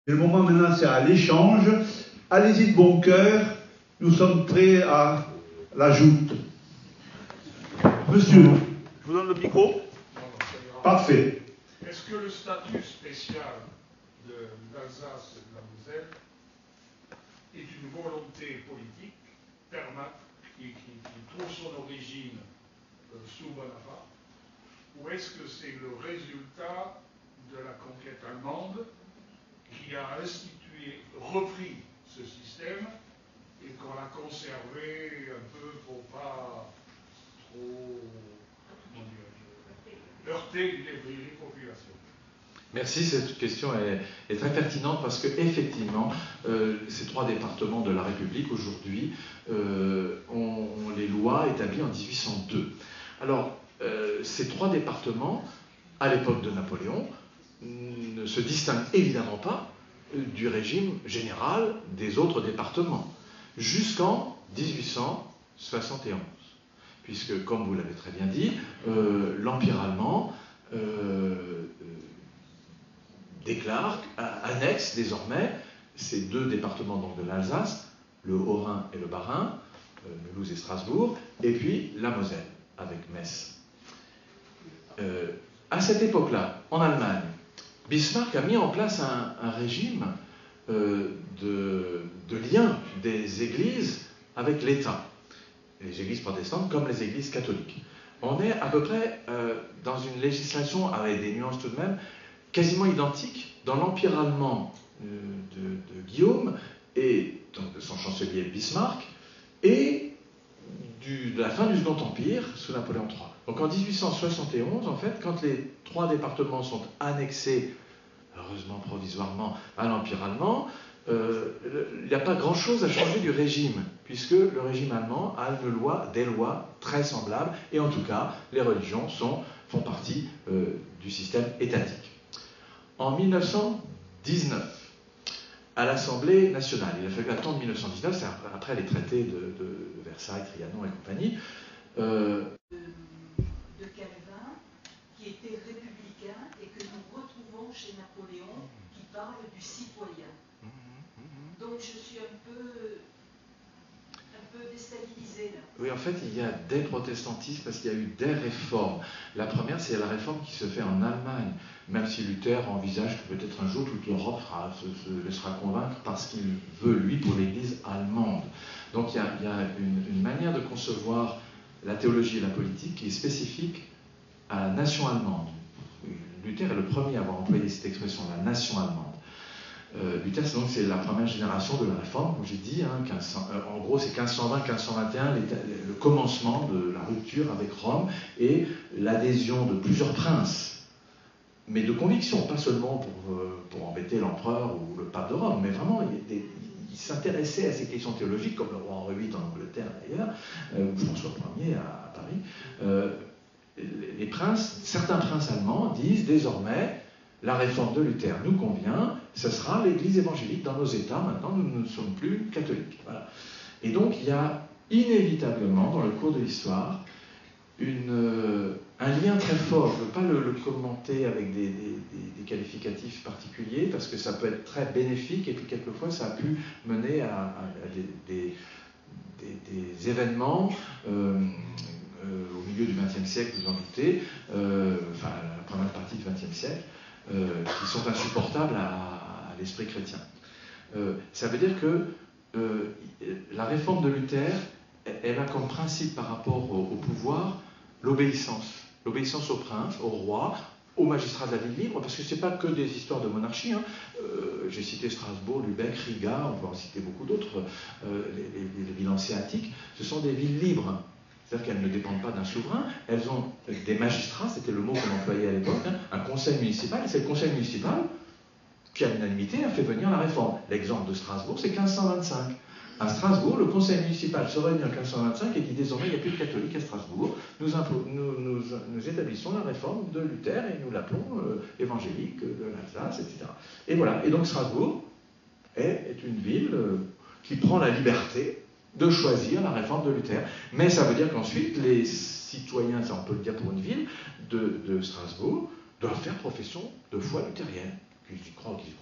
Le moment maintenant, c'est à l'échange. Allez-y de bon cœur. Nous sommes prêts à la joute. Monsieur, je vous donne le micro. Parfait. Est-ce que le statut spécial de l'Alsace et de la Moselle est une volonté politique qui trouve son origine sous Bonaparte, ou est-ce que c'est le résultat de la conquête allemande qui a repris ce système et qu'on a conservé un peu pour pas trop, heurter les populations? Merci, cette question est très pertinente parce que effectivement, ces trois départements de la République aujourd'hui ont les lois établies en 1802. Alors, ces trois départements, à l'époque de Napoléon, ne se distinguent évidemment pas du régime général des autres départements, jusqu'en 1871. Puisque, comme vous l'avez très bien dit, l'Empire allemand déclare, annexe désormais ces deux départements donc, de l'Alsace, le Haut-Rhin et le Bas-Rhin, Mulhouse et Strasbourg, et puis la Moselle, avec Metz. À cette époque-là, en Allemagne, Bismarck a mis en place un régime de lien des églises avec l'État, les églises protestantes comme les églises catholiques. On est à peu près dans une législation, avec des nuances tout de même, quasiment identique dans l'Empire allemand de Guillaume et donc de son chancelier Bismarck et de la fin du Second Empire sous Napoléon III. Donc en 1871, en fait, quand les trois départements sont annexés, heureusement provisoirement, à l'Empire allemand, il n'y a pas grand-chose à changer du régime, puisque le régime allemand a des lois très semblables, et en tout cas, les religions font partie du système étatique. En 1919, à l'Assemblée nationale, il a fallu attendre 1919, c'est après les traités de Versailles, Trianon et compagnie. De Calvin, qui était républicain et que nous retrouvons chez Napoléon, qui parle du citoyen. Donc je suis un peu déstabilisée là. Oui, en fait, il y a des protestantismes parce qu'il y a eu des réformes. La première, c'est la réforme qui se fait en Allemagne, même si Luther envisage que peut-être un jour toute l'Europe se laissera convaincre parce qu'il veut, lui, pour l'Église allemande. Donc il y a une manière de concevoir la théologie et la politique qui est spécifique à la nation allemande. Luther est le premier à avoir employé cette expression, la nation allemande. Luther, c'est la première génération de la réforme, comme j'ai dit, hein, en gros c'est 1520-1521, le commencement de la rupture avec Rome et l'adhésion de plusieurs princes, mais de conviction, pas seulement pour embêter l'empereur ou le pape de Rome, mais vraiment il s'intéressait à ces questions théologiques, comme le roi Henri VIII en Angleterre d'ailleurs, ou François Ier à Paris. Certains princes allemands disent désormais la réforme de Luther nous convient, ce sera l'Église évangélique dans nos États, maintenant nous ne sommes plus catholiques. Voilà. Et donc il y a inévitablement dans le cours de l'histoire un lien très fort. Je ne veux pas le commenter avec des qualificatifs particuliers parce que ça peut être très bénéfique et puis quelquefois ça a pu mener à des événements au milieu du XXe siècle, vous en doutez, enfin la première partie du XXe siècle, qui sont insupportables à l'esprit chrétien. Ça veut dire que la réforme de Luther, elle a comme principe par rapport au pouvoir l'obéissance. L'obéissance au prince, au roi, aux magistrats de la ville libre, parce que ce n'est pas que des histoires de monarchie. Hein. J'ai cité Strasbourg, Lübeck, Riga, on peut en citer beaucoup d'autres, les villes hanséatiques. Ce sont des villes libres. C'est-à-dire qu'elles ne dépendent pas d'un souverain, elles ont des magistrats, c'était le mot qu'on employait à l'époque, hein, un conseil municipal, et c'est le conseil municipal qui, à l'unanimité, a fait venir la réforme. L'exemple de Strasbourg, c'est 1525. À Strasbourg, le conseil municipal se réunit en 1525 et dit désormais il n'y a plus de catholiques à Strasbourg, nous établissons la réforme de Luther et nous l'appelons évangélique de l'Alsace, etc. Et voilà, et donc Strasbourg est une ville qui prend la liberté de choisir la réforme de Luther. Mais ça veut dire qu'ensuite, les citoyens, ça on peut le dire pour une ville, de Strasbourg, doivent faire profession de foi luthérienne. Qu'ils y croient ou qu'ils n'y croient pas,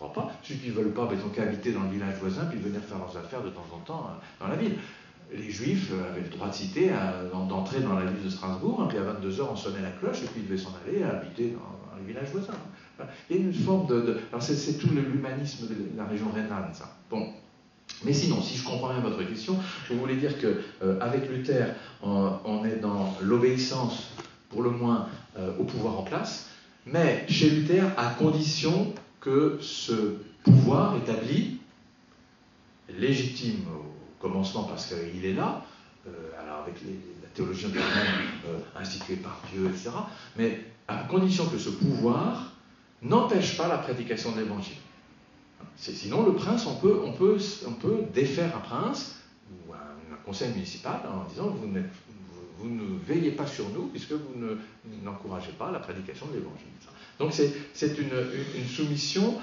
Ceux qui ne veulent pas, ils n'ont qu'à habiter dans le village voisin, puis venir faire leurs affaires de temps en temps dans la ville. Les Juifs avaient le droit de citer, d'entrer dans la ville de Strasbourg, hein, puis à 22h on sonnait la cloche, et puis ils devaient s'en aller habiter dans les villages voisins. Il y a une forme alors c'est tout l'humanisme de la région rhénane, ça. Bon. Mais sinon, si je comprends bien votre question, je voulais dire qu'avec Luther, on est dans l'obéissance, pour le moins, au pouvoir en place, mais chez Luther, à condition que ce pouvoir établi, légitime au commencement parce qu'il est là, alors avec la théologie de instituée par Dieu, etc., mais à condition que ce pouvoir n'empêche pas la prédication de l'évangile. Sinon, le prince, on peut défaire un prince ou un conseil municipal en disant vous ne veillez pas sur nous puisque vous n'encouragez pas la prédication de l'évangile. Donc c'est une soumission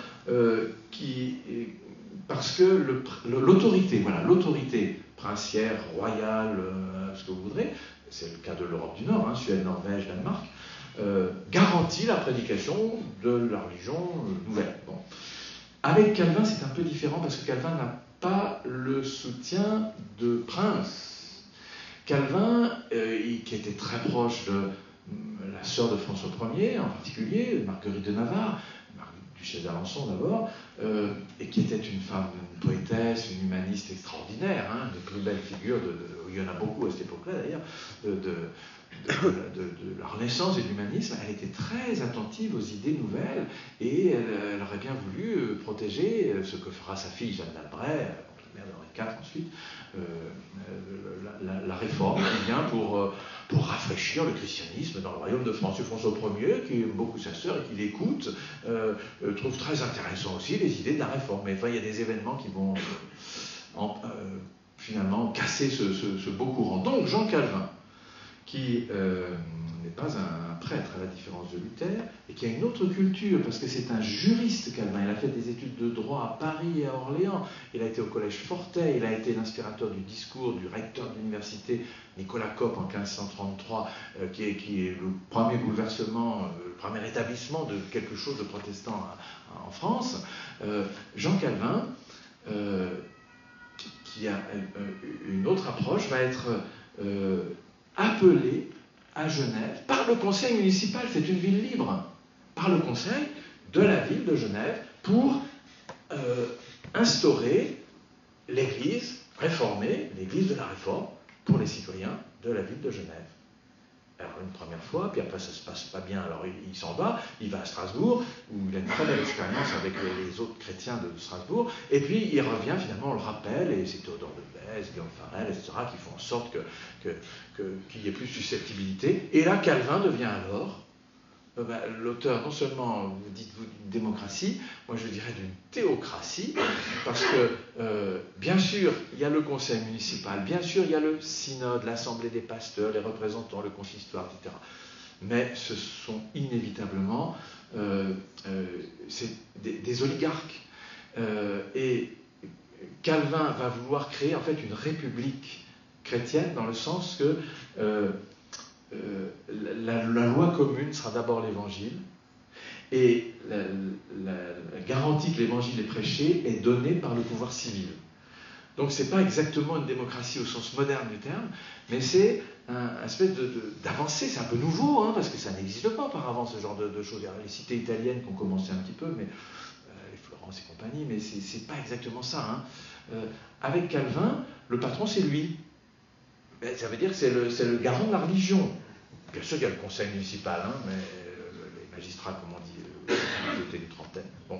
parce que l'autorité, voilà, l'autorité princière, royale, ce que vous voudrez, c'est le cas de l'Europe du Nord, hein, Suède, Norvège, Danemark, garantit la prédication de la religion nouvelle. Bon. Avec Calvin, c'est un peu différent parce que Calvin n'a pas le soutien de prince. Calvin, qui était très proche de la sœur de François Ier, en particulier, Marguerite de Navarre, duchesse d'Alençon d'abord, et qui était une femme, une poétesse, une humaniste extraordinaire, hein, une des plus belles figures, il y en a beaucoup à cette époque-là d'ailleurs, de la Renaissance et de l'humanisme. Elle était très attentive aux idées nouvelles et elle aurait bien voulu protéger ce que fera sa fille Jeanne d'Albret, la mère d'Henri IV ensuite, la réforme qui vient pour rafraîchir le christianisme dans le royaume de France. Et François Ier, qui aime beaucoup sa sœur et qui l'écoute, trouve très intéressant aussi les idées de la réforme. Mais enfin, il y a des événements qui vont finalement casser ce beau courant. Donc Jean Calvin, qui n'est pas un prêtre à la différence de Luther, et qui a une autre culture, parce que c'est un juriste Calvin. Il a fait des études de droit à Paris et à Orléans, il a été au collège Fortet, il a été l'inspirateur du discours du recteur de l'université Nicolas Cop en 1533, qui est le premier bouleversement, le premier établissement de quelque chose de protestant en France. Jean Calvin, qui a une autre approche, va être appelé à Genève par le conseil municipal, c'est une ville libre, par le conseil de la ville de Genève pour instaurer l'église réformée, l'église de la réforme, pour les citoyens de la ville de Genève. Alors une première fois, puis après ça se passe pas bien, alors il s'en va, il va à Strasbourg, où il a une très belle expérience avec les autres chrétiens de Strasbourg, et puis il revient, finalement on le rappelle, et c'est Théodore de Bèze, Guillaume Farel, etc., qui font en sorte qu'il y ait plus de susceptibilité. Et là, Calvin devient alors l'auteur, non seulement, vous dites d'une démocratie, moi je dirais d'une théocratie, parce que, bien sûr, il y a le conseil municipal, bien sûr, il y a le synode, l'assemblée des pasteurs, les représentants, le consistoire, etc. Mais ce sont inévitablement des oligarques. Et Calvin va vouloir créer en fait une république chrétienne, dans le sens que la loi commune sera d'abord l'évangile, et la garantie que l'évangile est prêché est donnée par le pouvoir civil. Donc ce n'est pas exactement une démocratie au sens moderne du terme, mais c'est un espèce d'avancée. C'est un peu nouveau, hein, parce que ça n'existe pas par avant, ce genre de choses. Il y a les cités italiennes qui ont commencé un petit peu, mais les Florence et compagnie, mais c'est pas exactement ça. Hein. Avec Calvin, le patron c'est lui. Ça veut dire que c'est le garant de la religion. Bien sûr, il y a le conseil municipal, hein, mais les magistrats, comme on dit, c'était une trentaine. Bon.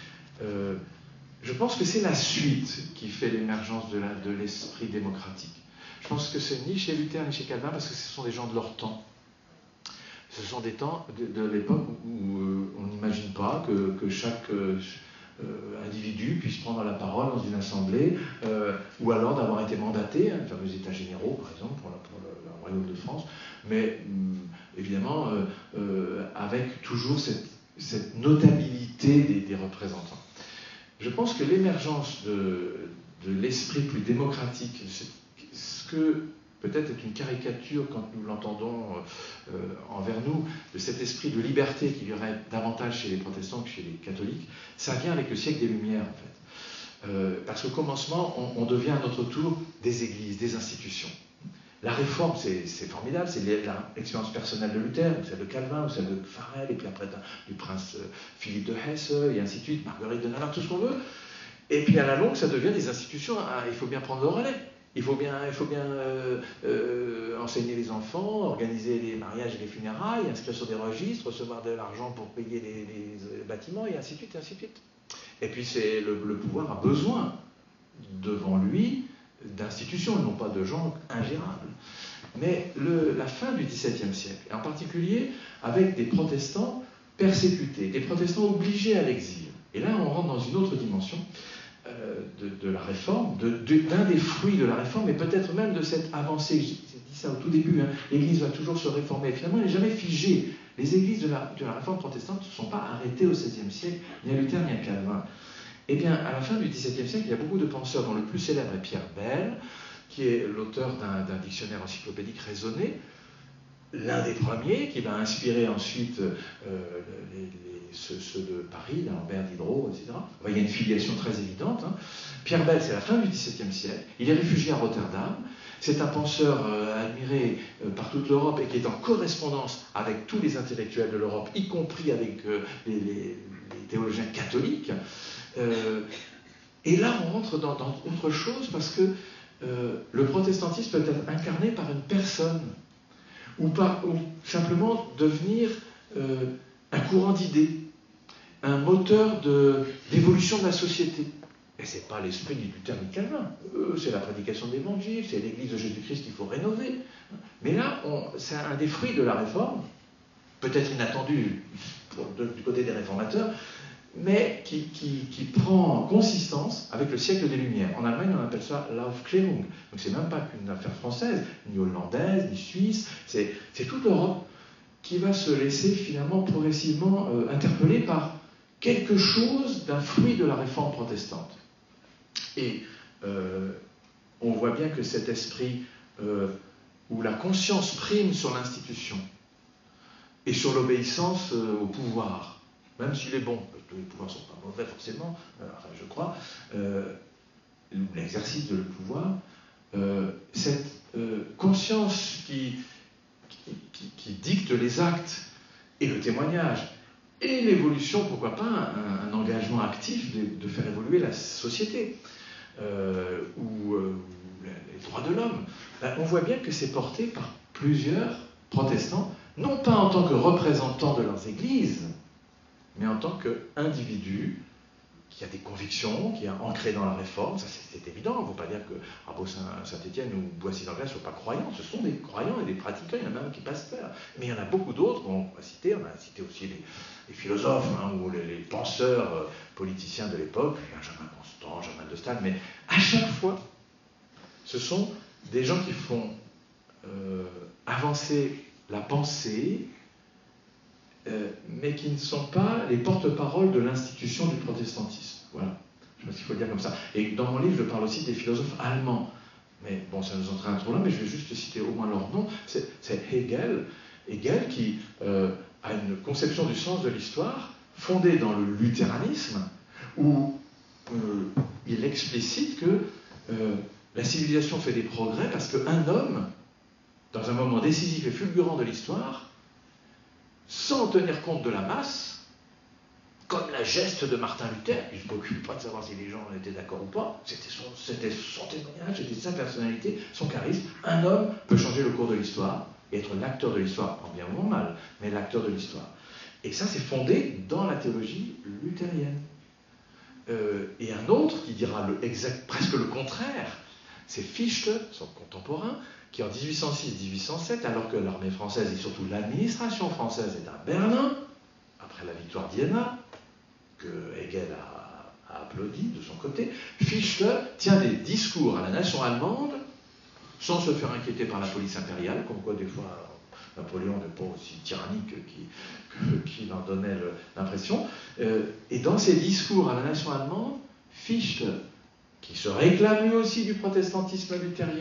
Je pense que c'est la suite qui fait l'émergence de l'esprit démocratique. Je pense que c'est ni chez Luther ni chez Calvin, parce que ce sont des gens de leur temps. Ce sont des temps de l'époque où on n'imagine pas que chaque individu puisse prendre la parole dans une assemblée, ou alors d'avoir été mandaté, les fameux états généraux, par exemple, pour le royaume de France, mais évidemment avec toujours cette notabilité des représentants. Je pense que l'émergence de l'esprit plus démocratique, ce que peut-être est une caricature quand nous l'entendons envers nous, de cet esprit de liberté qu'il y aurait davantage chez les protestants que chez les catholiques, ça vient avec le siècle des Lumières en fait. Parce qu'au commencement, on devient à notre tour des églises, des institutions. La réforme, c'est formidable, c'est l'expérience personnelle de Luther, ou celle de Calvin, ou celle de Farel, et puis après du prince Philippe de Hesse, et ainsi de suite, Marguerite de Navarre, tout ce qu'on veut. Et puis à la longue, ça devient des institutions. Il faut bien prendre le relais. Il faut bien enseigner les enfants, organiser les mariages et les funérailles, inscrire sur des registres, recevoir de l'argent pour payer les bâtiments, et ainsi de suite, et ainsi de suite. Et puis le pouvoir a besoin, devant lui, d'institutions, et non pas de gens ingérables. Mais la fin du XVIIe siècle, et en particulier avec des protestants persécutés, des protestants obligés à l'exil. Et là, on rentre dans une autre dimension de la réforme, d'un des fruits de la réforme, et peut-être même de cette avancée. J'ai dit ça au tout début, hein, l'Église va toujours se réformer. Finalement, elle n'est jamais figée. Les églises de la réforme protestante ne sont pas arrêtées au XVIe siècle, ni à Luther, ni à Calvin. Eh bien, à la fin du XVIIe siècle, il y a beaucoup de penseurs, dont le plus célèbre est Pierre Bell, qui est l'auteur d'un dictionnaire encyclopédique raisonné, l'un des premiers, qui va inspirer ensuite ceux de Paris, d'Alembert, Diderot, etc. Il y a une filiation très évidente. Hein. Pierre Bell, c'est la fin du XVIIe siècle. Il est réfugié à Rotterdam. C'est un penseur admiré par toute l'Europe et qui est en correspondance avec tous les intellectuels de l'Europe, y compris avec les théologiens catholiques. Et là, on rentre dans autre chose parce que le protestantisme peut être incarné par une personne ou simplement devenir un courant d'idées, un moteur d'évolution de la société. Et ce n'est pas l'esprit ni Luther ni Calvin. C'est la prédication de l'Évangile, c'est l'Église de Jésus-Christ qu'il faut rénover. Mais là, c'est un des fruits de la réforme, peut-être inattendu du côté des réformateurs, mais qui prend consistance avec le siècle des Lumières. En Allemagne, on appelle ça l'Aufklärung. Donc c'est même pas qu'une affaire française, ni hollandaise, ni suisse, c'est toute l'Europe qui va se laisser finalement progressivement interpeller par quelque chose d'un fruit de la réforme protestante. Et on voit bien que cet esprit où la conscience prime sur l'institution et sur l'obéissance au pouvoir, même s'il est bon, tous les pouvoirs ne sont pas mauvais forcément, enfin je crois, l'exercice de le pouvoir, cette conscience qui dicte les actes et le témoignage, et l'évolution, pourquoi pas, un engagement actif de faire évoluer la société, ou les droits de l'homme. On voit bien que c'est porté par plusieurs protestants, non pas en tant que représentants de leurs églises, mais en tant qu'individus qui a des convictions, qui est ancré dans la réforme. Ça, c'est évident. Il ne faut pas dire que Rabot Saint-Étienne ou Boissy-d'Anglas ne sont pas croyants. Ce sont des croyants et des pratiquants. Il y en a même qui pasteurs. Mais il y en a beaucoup d'autres qu'on va citer. On a cité aussi les philosophes, hein, ou les penseurs politiciens de l'époque, Benjamin Constant, Germain de Staël. Mais à chaque fois, ce sont des gens qui font avancer la pensée, mais qui ne sont pas les porte-parole de l'institution du protestantisme. Voilà, je pense qu'il faut le dire comme ça. Et dans mon livre, je parle aussi des philosophes allemands. Mais bon, ça nous entraîne trop là, mais je vais juste citer au moins leur nom. C'est Hegel. Hegel qui a une conception du sens de l'histoire fondée dans le luthéranisme, où il explicite que la civilisation fait des progrès parce qu'un homme, dans un moment décisif et fulgurant de l'histoire, sans tenir compte de la masse, comme la geste de Martin Luther, il ne se préoccupe pas de savoir si les gens étaient d'accord ou pas, c'était son témoignage, c'était sa personnalité, son charisme. Un homme peut changer le cours de l'histoire et être l'acteur de l'histoire, en bien ou en mal, mais l'acteur de l'histoire. Et ça, c'est fondé dans la théologie luthérienne. Et un autre qui dira presque le contraire, c'est Fichte, son contemporain, qui en 1806-1807, alors que l'armée française et surtout l'administration française est à Berlin, après la victoire d'Iéna, que Hegel a applaudi de son côté, Fichte tient des discours à la nation allemande sans se faire inquiéter par la police impériale, comme quoi des fois Napoléon n'est pas aussi tyrannique qu'il en donnait l'impression. Et dans ses discours à la nation allemande, Fichte, qui se réclame lui aussi du protestantisme luthérien,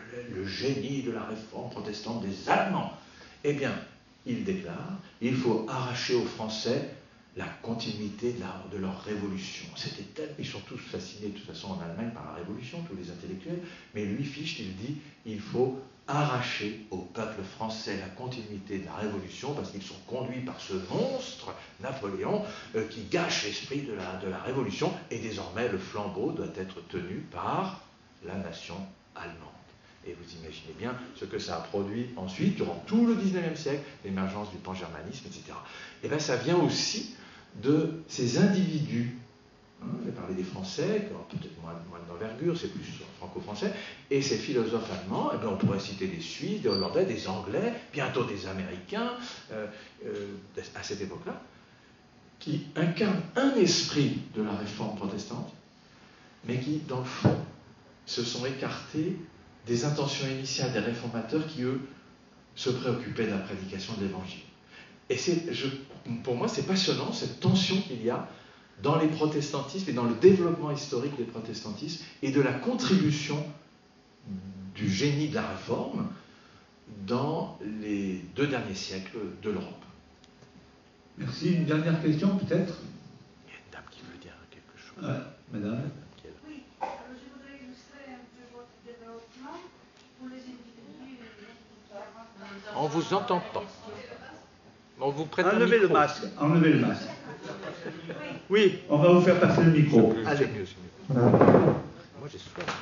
le génie de la réforme protestante des Allemands. Eh bien, il déclare, il faut arracher aux Français la continuité de leur révolution. Ils sont tous fascinés de toute façon en Allemagne par la révolution, tous les intellectuels, mais lui, Fichte, il dit, il faut arracher au peuple français la continuité de la révolution parce qu'ils sont conduits par ce monstre, Napoléon, qui gâche l'esprit de la révolution, et désormais le flambeau doit être tenu par la nation allemande. Et vous imaginez bien ce que ça a produit ensuite, durant tout le XIXe siècle, l'émergence du pan-germanisme, etc. Et bien ça vient aussi de ces individus. J'ai parlé des Français, qui ont peut-être moins d'envergure, c'est plus franco-français, et ces philosophes allemands, eh bien on pourrait citer des Suisses, des Hollandais, des Anglais, bientôt des Américains, à cette époque-là, qui incarnent un esprit de la réforme protestante, mais qui, dans le fond, se sont écartés des intentions initiales des réformateurs qui, eux, se préoccupaient de la prédication de l'Évangile. Et pour moi, c'est passionnant, cette tension qu'il y a dans les protestantismes et dans le développement historique des protestantismes et de la contribution du génie de la réforme dans les 2 derniers siècles de l'Europe. Merci. Une dernière question, peut-être? Il y a une dame qui veut dire quelque chose. Madame. Oui, alors je voudrais illustrer un peu votre développement pour les individus. On ne vous entend pas. On vous prête Enlevez un micro. le masque. Enlevez le masque. Oui. On va vous faire passer le micro. Allez. C'est mieux. Moi, j'ai soif.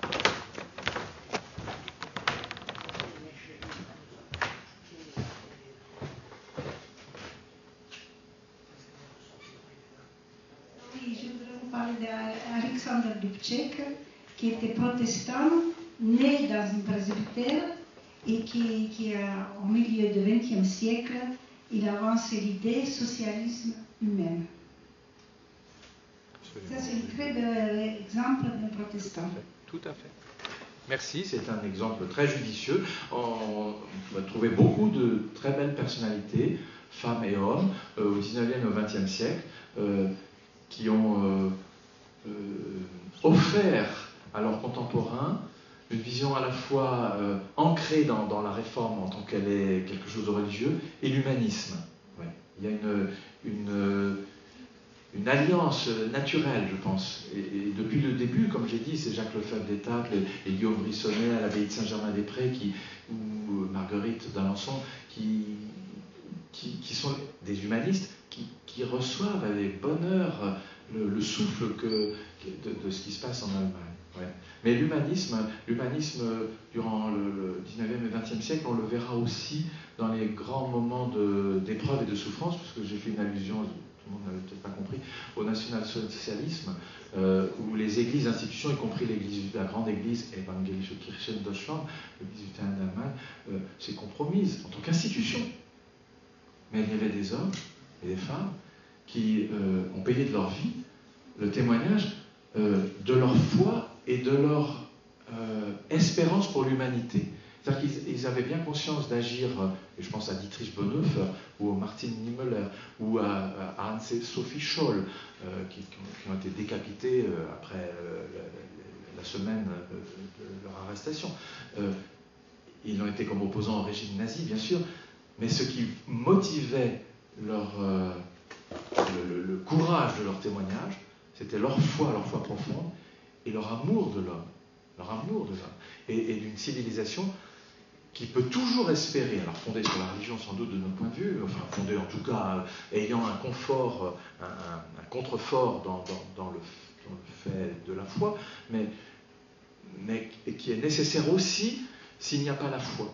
Oui, je voudrais vous parler d'Alexander Dubček, qui était protestant, né dans un presbytère et qui au milieu du XXe siècle, il a avancé l'idée socialisme humain. Ça, c'est un très bel exemple d'un protestant. Tout à fait. Merci, c'est un exemple très judicieux. On va trouver beaucoup de très belles personnalités, femmes et hommes, au XIXe et au XXe siècle, qui ont offert à leurs contemporains une vision à la fois ancrée dans la réforme en tant qu'elle est quelque chose de religieux, et l'humanisme. Ouais. Il y a une alliance naturelle, je pense. Et depuis le début, comme j'ai dit, c'est Jacques Lefebvre d'Étaples et Guillaume Brissonnet à l'abbaye de Saint-Germain-des-Prés ou Marguerite d'Alençon qui sont des humanistes qui reçoivent avec bonheur le souffle de ce qui se passe en Allemagne. Ouais. Mais l'humanisme, durant le 19e et 20e siècle, on le verra aussi dans les grands moments d'épreuve et de souffrance, puisque j'ai fait une allusion, tout le monde n'avait peut-être pas compris, au national-socialisme, où les églises, institutions, y compris la grande église Evangelische Kirche in Deutschland, l'église luthérienne d'Allemagne, s'est compromise en tant qu'institution. Mais il y avait des hommes et des femmes qui ont payé de leur vie le témoignage de leur foi et de leur espérance pour l'humanité. C'est-à-dire qu'ils avaient bien conscience d'agir, et je pense à Dietrich Bonhoeffer, ou à Martin Niemöller, ou à Anne-Sophie Scholl, qui ont été décapités après la semaine de leur arrestation. Ils ont été comme opposants au régime nazi, bien sûr, mais ce qui motivait le courage de leur témoignage, c'était leur foi profonde et leur amour de l'homme, et d'une civilisation qui peut toujours espérer, alors fondée sur la religion sans doute de notre point de vue, enfin fondée en tout cas ayant un confort, un contrefort dans le fait de la foi, mais qui est nécessaire aussi s'il n'y a pas la foi.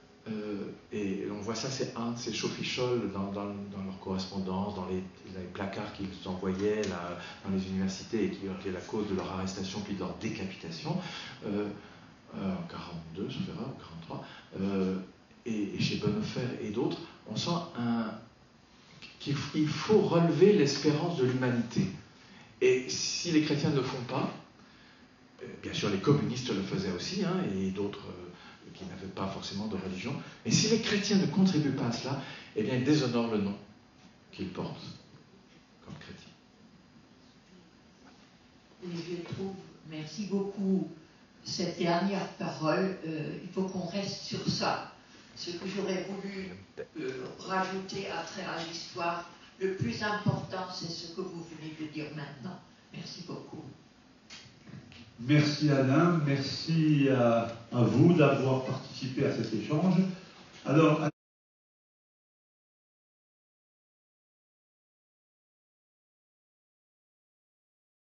Et on voit ça, c'est Hans et Sophie Scholl dans leur correspondance, dans les placards qu'ils envoyaient dans les universités et qui étaient la cause de leur arrestation puis de leur décapitation, en 42, sauf erreur, en 43, et chez Bonhoeffer et d'autres, on sent qu'il faut relever l'espérance de l'humanité. Et si les chrétiens ne le font pas, bien sûr les communistes le faisaient aussi, et d'autres qui n'avaient pas forcément de religion, mais si les chrétiens ne contribuent pas à cela, eh bien ils déshonorent le nom qu'ils portent comme chrétiens. Et je trouve, merci beaucoup cette dernière parole, il faut qu'on reste sur ça. Ce que j'aurais voulu rajouter à travers l'histoire, le plus important, c'est ce que vous venez de dire maintenant. Merci beaucoup. Merci Alain, merci à vous d'avoir participé à cet échange. Alors,